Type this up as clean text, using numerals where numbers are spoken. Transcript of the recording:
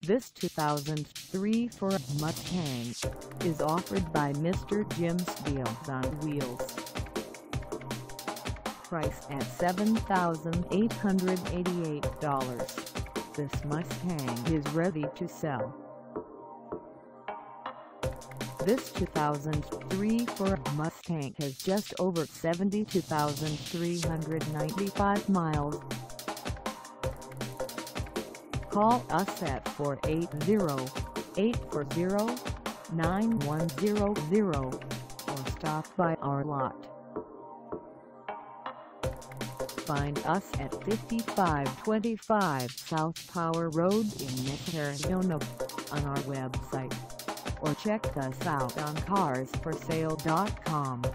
This 2003 Ford Mustang is offered by Mr. Jim's Deals on Wheels. Priced at $7,888, this Mustang is ready to sell. This 2003 Ford Mustang has just over 72,395 miles. Call us at 480-840-9100 or stop by our lot. Find us at 5525 South Power Road in Mesa, Arizona on our website, or check us out on carsforsale.com.